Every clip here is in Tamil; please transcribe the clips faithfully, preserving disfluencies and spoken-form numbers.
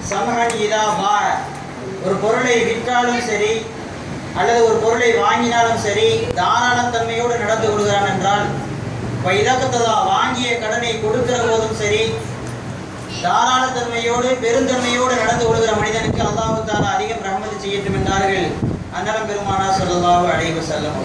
சமஹன் இதா பா, ஒரு பொருளை விற்றாலும் சரி அல்லது ஒரு பொருளை வாங்கினாலும் சரி தாராளத்தன்மையோடு நடந்து கொள்கிறான் என்றால், இதக்கத்ததா வாங்கிய கடனை கொடுக்கிற போதும் சரி தாராளத்தன்மையோடு பெருந்தன்மையோடு நடந்து கொள்கிற மனிதனுக்கு அல்லாஹ் தஆலா அதிகம் ரஹ்மத் செய்யட்டும் என்றார்கள் அன்னலம் பெருமானார் ஸல்லல்லாஹு அலைஹி வஸல்லம்.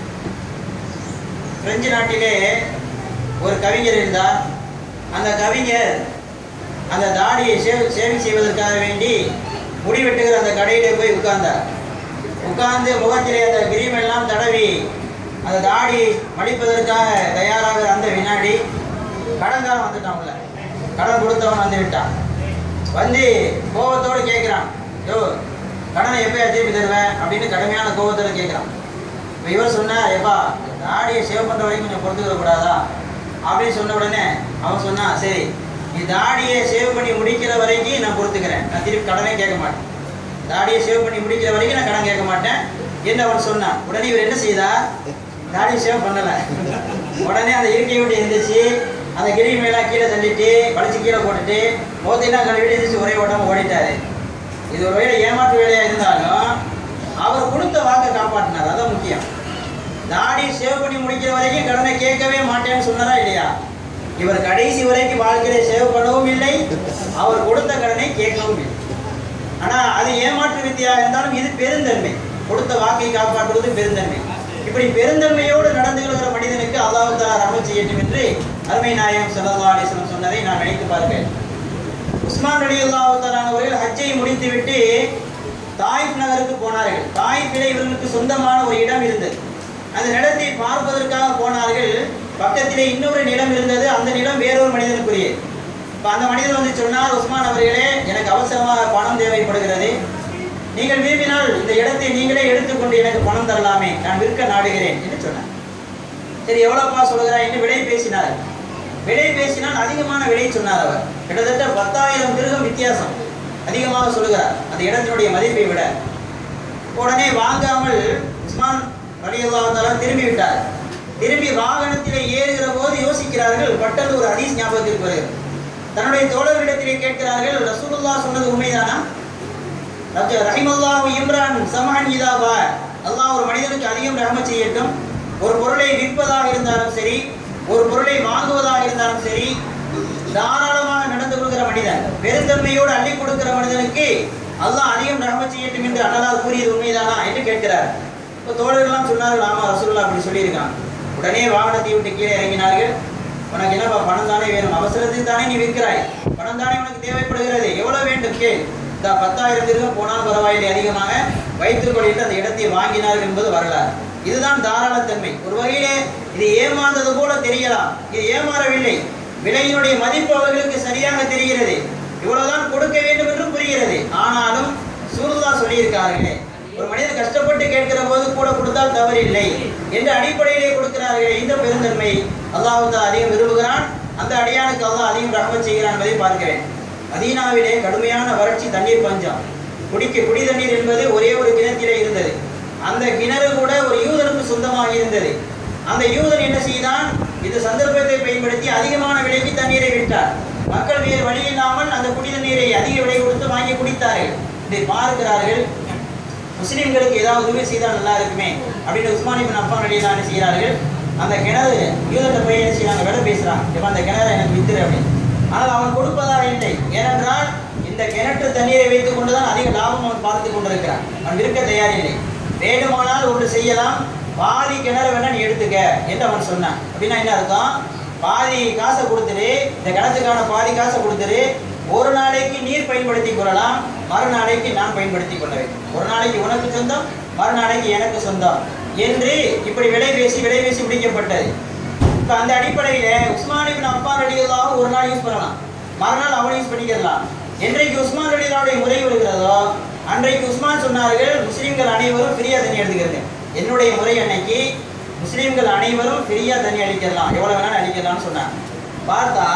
பிரெஞ்சு நாட்டிலே ஒரு கவிஞர் இருந்தார். அந்த கவிஞர் அந்த தாடியை சேவை சேவை செய்வதற்காக வேண்டி முடி வெட்டுகிற அந்த கடையிலே போய் உட்கார்ந்தார். உட்கார்ந்து முகத்திலே அந்த கிரீம் எல்லாம் தடவி அந்த தாடி மடிப்பதற்காக தயாராகிற அந்த வினாடி கடன்காரன் வந்துட்டான். உள்ள கடன் கொடுத்தவன் வந்து விட்டான். வந்து கோபத்தோடு கேட்குறான், யோ கடனை எப்போ திருப்பி தருவேன் அப்படின்னு கடுமையான கோபத்தோடு கேட்குறான். இப்போ இவர் சொன்னார், எப்பா தாடியை சேவ் பண்ணுற வரைக்கும் கொஞ்சம் பொறுத்துக்கூடாதா அப்படின்னு சொன்ன உடனே அவன் சொன்னான், சரி நீ தாடியை சேவ் பண்ணி முடிக்கிற வரைக்கும் நான் பொறுத்துக்கிறேன், நான் திருப்பி கடனே கேட்க மாட்டேன். தாடியை சேவ் பண்ணி முடிக்கிற வரைக்கும் நான் கடன் கேட்க மாட்டேன் என்று அவன் சொன்னான். உடனே இவர் என்ன செய்தார், தாடியை சேவ் பண்ணலை. உடனே அந்த இருக்கையை விட்டு எழுந்திரிச்சு அந்த கிரி மேலாம் கீழே தள்ளிட்டு வளைச்சு கீழே போட்டுட்டு மோத்தையெல்லாம் கழுவிட்டு எழுந்திரிச்சு ஒரே ஓட்டாமல் ஓடிட்டாரு. இது ஒரு வேலை ஏமாற்று வேலையாக இருந்தாலும் அவர் கொடுத்த வாக்கை காப்பாற்றினார். அதான் முக்கியம். தாடி சேவ் பண்ணி முடிக்கிற வரைக்கும் கடனை கேட்கவே மாட்டேன்னு சொன்னாரா இல்லையா? இவர் கடைசி வரைக்கும் வாழ்க்கையை சேவ் பண்ணவும் இல்லை, அவர் கொடுத்த கடனை கேட்கவும் இல்லை. ஆனால் அது ஏமாற்று வித்தியாக இருந்தாலும் இது பெருந்தன்மை. கொடுத்த வாக்கை காப்பாற்றுவது பெருந்தன்மை. இப்படி பெருந்தன்மையோடு நடந்து கொள்கிற மனிதனுக்கு அல்லாஹ் தஆலா ரஹ்மத் செய்யட்டும் என்று அருமை நாயகம் ஸல்லல்லாஹு அலைஹி வஸல்லம் சொன்னதை நான் நினைத்து பார்க்கிறேன். உஸ்மான் ரலியல்லாஹு தஆலா அவர்கள் ஹஜ்ஜை முடித்துவிட்டு தாயிஃப் நகருக்கு போனார்கள். தாயிஃபிலே இவர்களுக்கு சொந்தமான ஒரு இடம் இருந்தது. அந்த நிலத்தை பார்ப்பதற்காக போனார்கள். பக்கத்திலே இன்னொரு நிலம் இருந்தது. அந்த நிலம் வேறொரு மனிதனுக்குரிய. இப்போ அந்த மனிதன் வந்து சொன்னார், உஸ்மான் அவர்களே எனக்கு அவசரமாக பணம் தேவைப்படுகிறது, நீங்கள் விரும்பினால் இந்த இடத்தை நீங்களே எடுத்துக்கொண்டு எனக்கு பணம் தரலாமே, நான் விற்க நாடுகிறேன் என்று சொன்னார். சரி எவ்வளோப்பா சொல்கிறார் என்று விலை பேசினார். விலை பேசினால் அதிகமான விலை சொன்னார். அவர் கிட்டத்தட்ட பத்தாயிரம் திருகம் வித்தியாசம் அதிகமாக சொல்லுகிறார் அந்த இடத்தினுடைய மதிப்பை விட. உடனே வாங்காமல் உஸ்மான் ரலியல்லாஹு தஆலா திரும்பி விட்டார். திரும்பி வாகனத்திலே ஏறுகிற போது யோசிக்கிறார்கள். பட்டது ஒரு ஹதீஸ் ஞாபகத்திற்கு வருகிறது. தன்னுடைய தோழர்களிடத்திலே கேட்கிறார்கள், ரசூலுல்லாஹ் சொன்னது உண்மைதானா? ரஹிமல்லாஹு இம்ரான் சமஹன் இதா பா, அல்லாஹ் ஒரு மனிதனுக்கு அதிகம் ரஹ்மத் செய்யட்டும். ஒரு பொருளை விற்பதாக இருந்தாலும் சரி, ஒரு பொருளை வாங்குவதாக இருந்தாலும் சரி, தாராளமாக நடந்து கொள்கிற மனிதன், பெருந்தன்மையோடு அள்ளி கொடுக்கிற மனிதனுக்கு அல்லாஹ் அதிகம் ரஹ்மத் செய்யட்டும் என்று அல்லாஹ் கூறியது உண்மைதானா என்று கேட்கிறார். இப்போ தோழர்கள்லாம் சொன்னார்கள், ஆமா ரசூலுல்லாஹ் அப்படி சொல்லியிருக்கான். உடனே வாகனத்தை விட்டு கீழே இறங்கினார்கள். உனக்கு என்னப்பா பணம் தானே வேணும், அவசரத்துக்கு தானே நீ விற்கிறாய், பணம் தானே உனக்கு தேவைப்படுகிறது, எவ்வளவு வேண்டும் கேள், இந்த பத்தாயிரம் திருகம் போனால் பரவாயில்லை, அதிகமாக வைத்துக் கொள்ளிட்டு அந்த இடத்தை வாங்கினார்கள் என்பது வரலாறு. இதுதான் தாராளத்தன்மை. ஒரு வகையிலே இது ஏமாந்தது போல தெரியலாம், இது ஏமாறவில்லை. விலையினுடைய மதிப்பு அவர்களுக்கு சரியாக தெரிகிறது, இவ்வளவுதான் கொடுக்க வேண்டும் என்று புரிகிறது. ஆனாலும் ரசூலுல்லாஹ் சொல்லியிருக்கார்களே, ஒரு மனிதன் கஷ்டப்பட்டு கேட்கிற போது கூட கொடுத்தால் தவறில்லை என்ற அடிப்படையிலே கொடுக்கிறார்களே, இந்த பெருந்தன்மை அல்லாஹ் தஆலா அதிகம் விரும்புகிறான். அந்த அடியானுக்கு அல்லாஹ் அதிகம் ரஹ்மத் செய்கிறான் என்பதை பார்க்கிறேன். மதீனாவிலே கடுமையான வறட்சி, தண்ணீர் பஞ்சம். குடிக்க குடி தண்ணீர் என்பது ஒரே ஒரு கிணற்றிலே இருந்தது. அந்த கிணறு கூட ஒரு யூதனுக்கு சொந்தமாக இருந்தது. அந்த யூதன் என்ன செய்தான், இந்த சந்தர்ப்பத்தை பயன்படுத்தி அதிகமான விலைக்கு தண்ணீரை விட்டார். மக்கள் வேறு வழி இல்லாமல் அந்த குடி தண்ணீரை அதிக விலை கொடுத்து வாங்கி குடித்தார்கள். இதை பார்க்கிறார்கள், முஸ்லிம்களுக்கு ஏதாவது உதவி செய்தால் நல்லா இருக்குமே அப்படின்னு உஸ்மான் இப்னு அஃபான் ரலியல்லாஹு அன்ஹு செய்கிறார்கள். அந்த கிணறு யூதத்தை போய் என்ன செய்யறாங்க, விலை பேசுறாங்க, இப்போ அந்த கிணறு எனக்கு வித்துரு அப்படின்னு. ஆனால் அவன் கொடுப்பதாக இல்லை. ஏனென்றால் இந்த கிணற்று தண்ணீரை வைத்துக் கொண்டுதான் அதிக லாபம் அவன் பார்த்து கொண்டிருக்கிறான். அவன் விற்க தயாரில்லை. வேண்டுமானால் ஒன்று செய்யலாம், பாதி கிணறு வேணா நீ எடுத்துக்க என்று அவன் சொன்னான். அப்படின்னா என்ன அர்த்தம், பாதி காசை கொடுத்துரு, இந்த கிணத்துக்கான பாதி காசை கொடுத்துரு, ஒரு நாளைக்கு நீர் பயன்படுத்தி கொள்ளலாம், மறுநாளைக்கு நான் பயன்படுத்தி கொள்ள வேண்டும். ஒரு நாளைக்கு உனக்கு சொந்தம், மறுநாளைக்கு எனக்கு சொந்தம் என்று இப்படி விலை பேசி விலை பேசி முடிக்கப்பட்டது. இப்போ அந்த அடிப்படையில் உஸ்மான் இப்னு அஃபான் ரலியல்லாஹு ஒரு நாள் யூஸ் பண்ணலாம், மறுநாள் அவனை யூஸ் பண்ணிக்கலாம். என்றைக்கு உஸ்மான் ரலியல்லாஹுடைய முறை வருகிறதோ அன்றைக்கு உஸ்மான் சொன்னார்கள், முஸ்லீம்கள் அனைவரும் ஃப்ரீயாக தண்ணி எடுத்துக்கிறது. என்னுடைய முறை அன்னைக்கு முஸ்லீம்கள் அனைவரும் ஃப்ரீயாக தண்ணி அளிக்கலாம், எவ்வளோ வேணாலும் அளிக்கலாம்னு சொன்னாங்க. பார்த்தா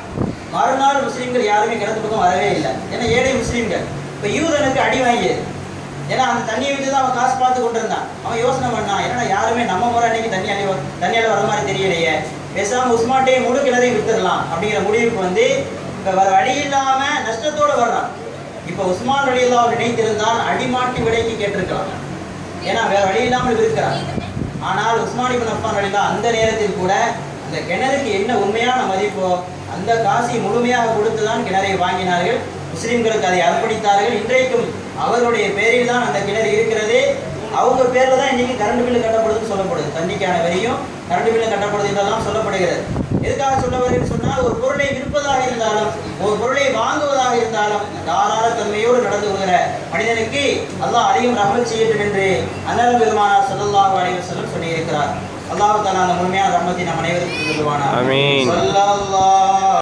மறுநாள் முஸ்லீம்கள் யாருமே கிணத்து பக்கம் வரவே இல்லை. ஏன்னா ஏழை முஸ்லீம்கள். இப்போ யூதனுக்கு அடி வாங்கியது. ஏன்னா அந்த தண்ணியை விட்டு தான் அவன் காசு பார்த்து கொண்டு இருந்தான். அவன் யோசனை பண்ணான், ஏன்னா யாருமே நம்ம முறை அன்னைக்கு தண்ணி அழி தண்ணியால் வர மாதிரி தெரியலையே, பேசாமல் உஸ்மான்டே முழு கிணறையும் வித்துடலாம் அப்படிங்கிற முடிவுக்கு வந்து இப்போ வர வழி இல்லாமல் நஷ்டத்தோடு வர்றான். இப்போ உஸ்மான் ரலியல்லாஹு நினைத்திருந்தால் அடிமாட்டி விலைக்கு கேட்டிருக்கலாம், ஏன்னா வேற வழி இல்லாமல் இருக்கிறார். ஆனால் உஸ்மான் இப்னு அஃபான் ரலியல்லாஹு அந்த நேரத்தில் கூட அந்த கிணறுக்கு என்ன உண்மையான மதிப்போ அந்த காசை முழுமையாக கொடுத்துதான் கிணறை வாங்கினார்கள். முஸ்லிம்களுக்கு அதை அர்ப்பணித்தார்கள். இன்றைக்கும் அவர்களுடைய பேரில் தான் அந்த கிணறு இருக்கிறது. அவங்க பேர்ல தான் இன்னைக்கு கரண்ட் பில்லு கட்டப்படுதுன்னு சொல்லப்படுது. தண்ணிக்கான வரியும் கரண்ட் பில்லு கட்டப்படுது என்றெல்லாம் சொல்லப்படுகிறது. எதுக்காக சொல்ல வருகிறேன்னு சொன்னால், ஒரு பொருளை விற்பதாக இருந்தாலும் ஒரு பொருளை வாங்குவதாக இருந்தாலும் தாராள தன்மையோடு நடந்து கொள்கிற மனிதனுக்கு அல்லாஹ் அதிகம் ரஹ்மத் செய்யட்டும் என்று அன்னல் பெருமானார் ஸல்லல்லாஹு அலைஹி வஸல்லம் சொல்லி இருக்கிறார். அல்லாஹ் தஆலா அந்த முழுமையான ரஹ்மத்தை நம் அனைவருக்கும் தருவானாக. ஆமீன்.